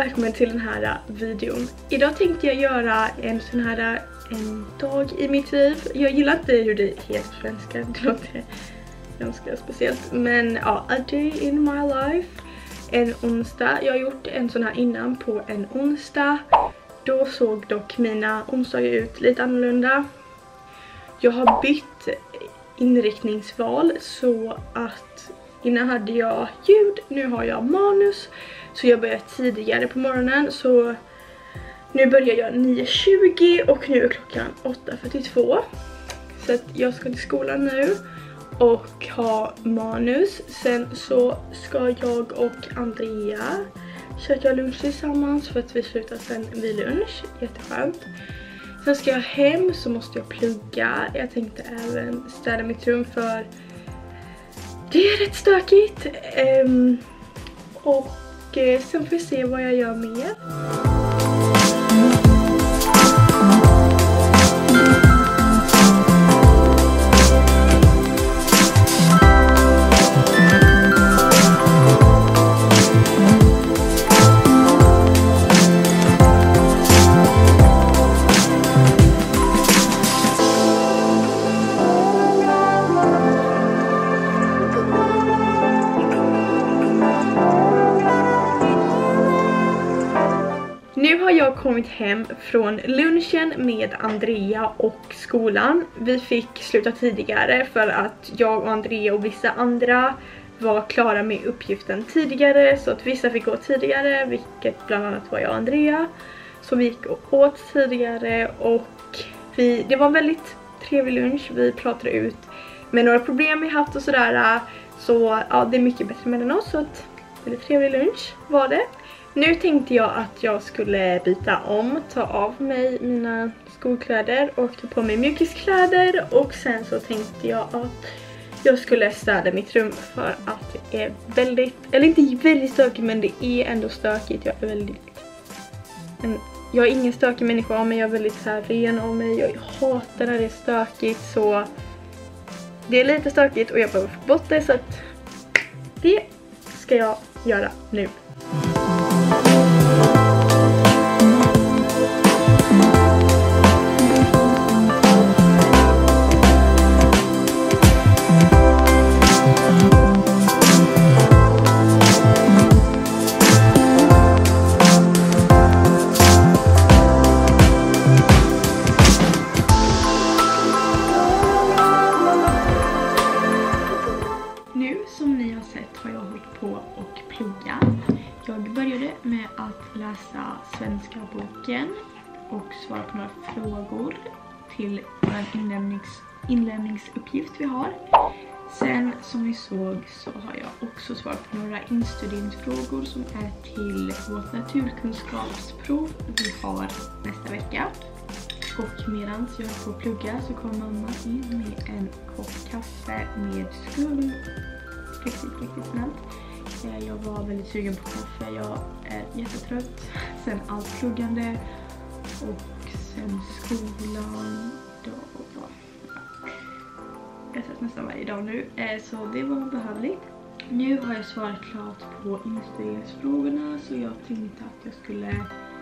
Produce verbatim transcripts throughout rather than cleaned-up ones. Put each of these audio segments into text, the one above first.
välkommen till den här videon. Idag tänkte jag göra en sån här en dag i mitt liv. Jag gillar inte hur det heter på svenska, det låter ganska speciellt. Men ja, a day in my life. En onsdag. Jag har gjort en sån här innan på en onsdag. Då såg dock mina onsdagar ut lite annorlunda. Jag har bytt inriktningsval så att innan hade jag ljud, nu har jag manus. Så jag börjar tidigare på morgonen, så nu börjar jag nio tjugo och nu är klockan åtta fyrtiotvå. Så att jag ska till skolan nu och ha manus. Sen så ska jag och Andrea käka lunch tillsammans för att vi slutar sen vid lunch. Jätteskönt. Sen ska jag hem, så måste jag plugga. Jag tänkte även städa mitt rum för det är rätt stökigt. Um, och sen får vi se vad jag gör mer. Nu har jag kommit hem från lunchen med Andrea och skolan. Vi fick sluta tidigare för att jag och Andrea och vissa andra var klara med uppgiften tidigare. Så att vissa fick gå tidigare, vilket bland annat var jag och Andrea. Så vi gick och åt tidigare och vi, det var en väldigt trevlig lunch. Vi pratade ut med några problem vi haft och sådär. Så ja, det är mycket bättre mellan oss, så att väldigt trevlig lunch var det. Nu tänkte jag att jag skulle byta om, ta av mig mina skolkläder och ta på mig mjukiskläder. Och sen så tänkte jag att jag skulle städa mitt rum för att det är väldigt, eller inte väldigt stökigt, men det är ändå stökigt. Jag är väldigt, en, jag är ingen stökig människa, men jag är väldigt så här ren av mig. Jag hatar när det är stökigt, så det är lite stökigt och jag behöver få bort det, så att det ska jag göra nu. Nu som ni har sett har jag hållit på och plugga. Jag började med att läsa svenska boken och svara på några frågor till vår inlämnings, inlämningsuppgift vi har. Sen som ni såg så har jag också svarat på några instuderingsfrågor som är till vårt naturkunskapsprov vi har nästa vecka. Och medan jag är på att plugga så kommer mamma in med en kopp kaffe med skum. Riktigt, riktigt snällt. Jag var väldigt sugen på kaffe. Jag är jättetrött sen allt pluggande och sen skolan. Då, då. Jag har sett nästan varje dag nu, så det var behövligt. Nu har jag svarat klart på instuderingsfrågorna, så jag tänkte att jag skulle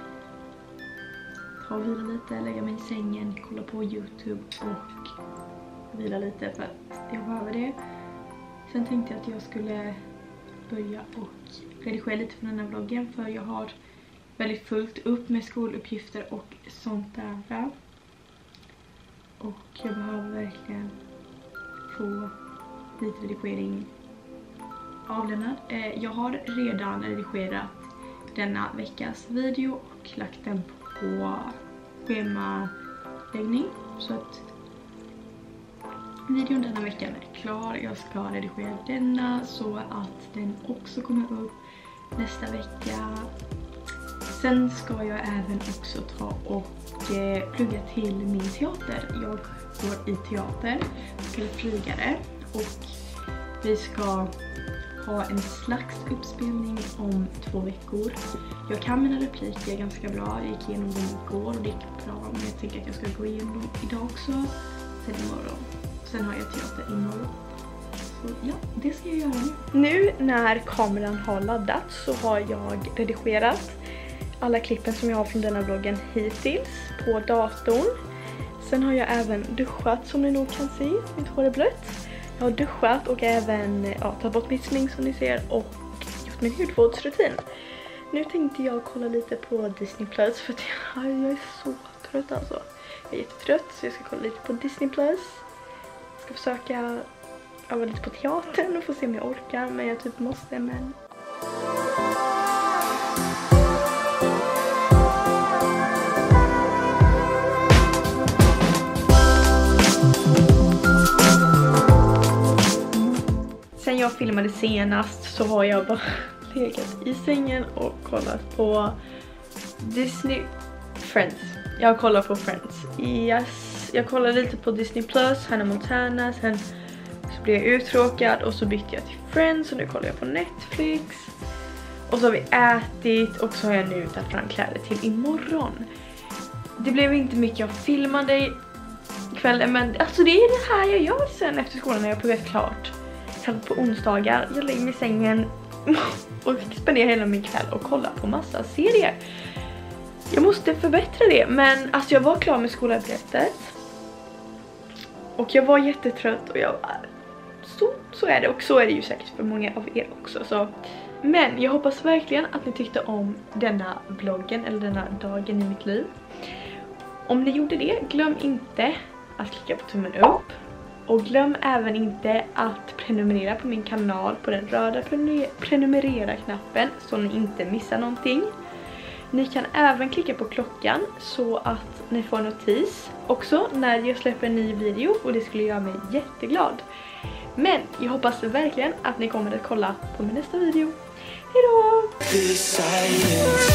ta och vila lite, lägga mig i sängen, kolla på YouTube och vila lite för att jag behöver det. Sen tänkte jag att jag skulle börja och redigera lite för den här vloggen, för jag har väldigt fullt upp med skoluppgifter och sånt där. Och jag behöver verkligen få lite redigering avlämnad. Jag har redan redigerat denna veckas video och lagt den på schemaläggning, så att videon denna veckan är klar. Jag ska redigera denna så att den också kommer upp nästa vecka. Sen ska jag även också ta och eh, plugga till min teater. Jag går i teater, ska flygare, och vi ska ha en slags uppspelning om två veckor. Jag kan mina repliker ganska bra. Jag gick igenom dem igår och det gick bra, men jag tänker att jag ska gå igenom dem idag också. Sen imorgon. Sen har jag teater imorgon. Så ja, det ska jag göra nu. Nu när kameran har laddat så har jag redigerat alla klippen som jag har från denna vloggen hittills på datorn. Sen har jag även duschat som ni nog kan se. Mitt hår är blött. Jag har duschat och även ja, tagit bort mitt smink som ni ser och gjort min hudvårdsrutin. Nu tänkte jag kolla lite på Disney Plus för att jag, jag är så trött alltså. Jag är jättetrött så jag ska kolla lite på Disney Plus. Jag ska försöka öva lite på teatern och få se om jag orkar, men jag typ måste, men... Sen jag filmade senast så har jag bara legat i sängen och kollat på Disney Friends. Jag kollar på Friends. Yes. Jag kollade lite på Disney Plus, Hannah Montana, sen så blev jag uttråkad och så bytte jag till Friends och nu kollar jag på Netflix. Och så har vi ätit och så har jag nu tagit fram kläder till imorgon. Det blev inte mycket av filmande kvällen, men alltså det är det här jag gör sen efter skolan när jag pluggat klart. På onsdagar, jag lägger mig i sängen och spenderar hela min kväll och kollar på massa serier. Jag måste förbättra det, men alltså jag var klar med skolarbetet. Och jag var jättetrött och jag var... Så, så är det, och så är det ju säkert för många av er också. Så. Men jag hoppas verkligen att ni tyckte om denna vloggen eller denna dagen i mitt liv. Om ni gjorde det, glöm inte att klicka på tummen upp. Och glöm även inte att prenumerera på min kanal på den röda prenumerera-knappen så ni inte missar någonting. Ni kan även klicka på klockan så att ni får notis också när jag släpper en ny video, och det skulle göra mig jätteglad. Men jag hoppas verkligen att ni kommer att kolla på min nästa video. Hejdå!